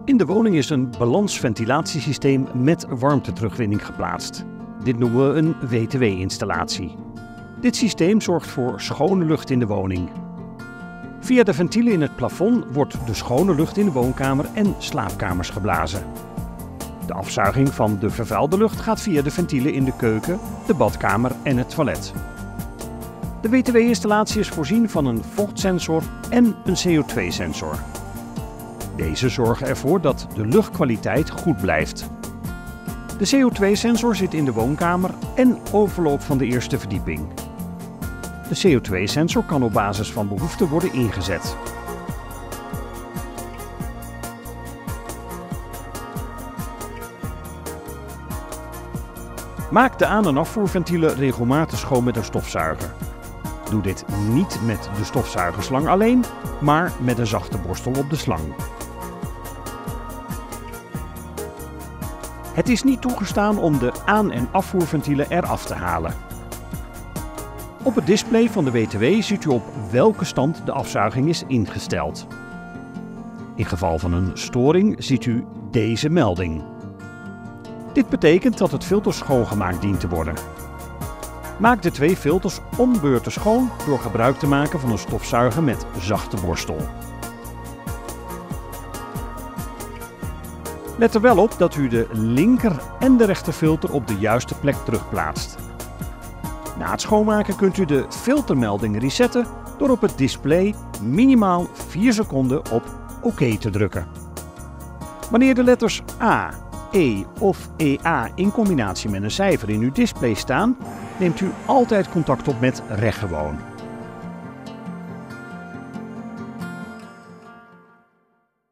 In de woning is een balansventilatiesysteem met warmteterugwinning geplaatst. Dit noemen we een WTW-installatie. Dit systeem zorgt voor schone lucht in de woning. Via de ventielen in het plafond wordt de schone lucht in de woonkamer en slaapkamers geblazen. De afzuiging van de vervuilde lucht gaat via de ventielen in de keuken, de badkamer en het toilet. De WTW-installatie is voorzien van een vochtsensor en een CO2-sensor. Deze zorgen ervoor dat de luchtkwaliteit goed blijft. De CO2-sensor zit in de woonkamer en overloop van de eerste verdieping. De CO2-sensor kan op basis van behoefte worden ingezet. Maak de aan- en afvoerventielen regelmatig schoon met een stofzuiger. Doe dit niet met de stofzuigerslang alleen, maar met een zachte borstel op de slang. Het is niet toegestaan om de aan- en afvoerventielen eraf te halen. Op het display van de WTW ziet u op welke stand de afzuiging is ingesteld. In geval van een storing ziet u deze melding. Dit betekent dat het filter schoongemaakt dient te worden. Maak de 2 filters om beurten schoon door gebruik te maken van een stofzuiger met zachte borstel. Let er wel op dat u de linker en de rechter filter op de juiste plek terugplaatst. Na het schoonmaken kunt u de filtermelding resetten door op het display minimaal 4 seconden op OK te drukken. Wanneer de letters A, E of EA in combinatie met een cijfer in uw display staan, neemt u altijd contact op met Rechtgewoon.